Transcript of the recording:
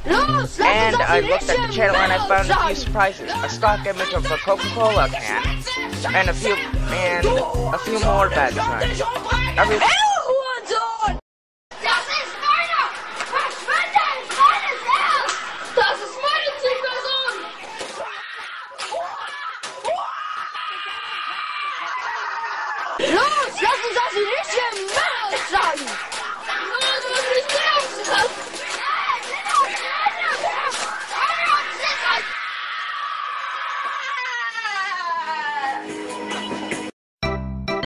And I looked at the channel and I found a few surprises. A stock image of a Coca-Cola can, and a few more bad signs. Das ist meiner! Verschwinde! Meines Herz! Das ist meine Zielperson! Los, lass uns das nicht hier Männer sagen!